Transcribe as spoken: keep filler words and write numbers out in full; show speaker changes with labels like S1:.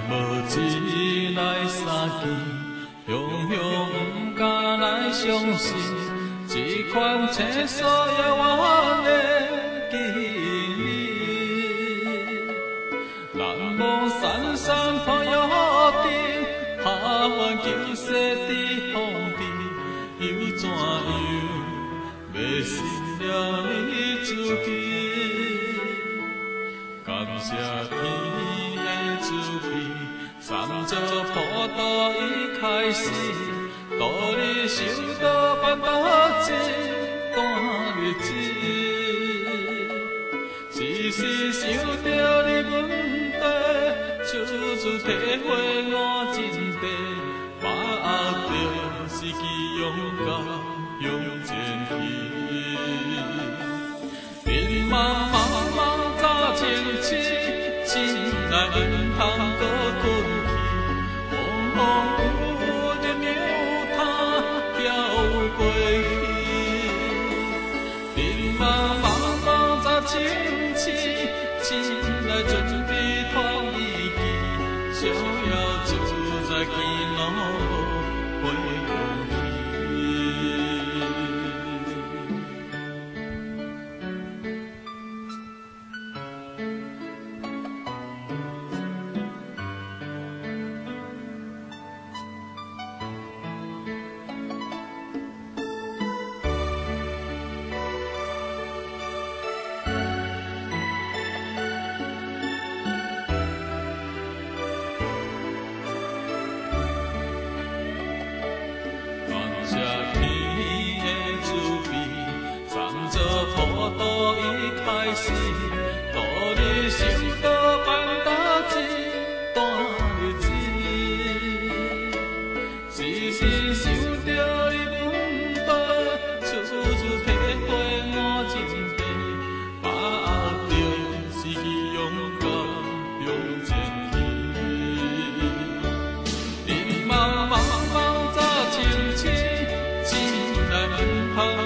S1: 无钱来相见，雄雄不敢来相信，这款青涩遥远的记忆。南望山山破约定，下愿求世伫风尘，又怎样迷失了你自己？感谢天的慈悲，三做普渡已开始，度你受到办到这段日子。时时想着你问题，处处体会我真谛，把握着时机勇敢向前去。迷茫茫茫早清醒，醒来不通搁困去，风风雨雨任由它飘过去。迷茫茫茫早清醒，醒来准备脱离去，逍遥自在行路回过去。谢天的慈悲，三做普渡已开始，度你受到办到这段日子。时时想着你问题，处处体会我真谛，把握着时机勇敢向前去。迷茫茫茫早清醒，醒来不通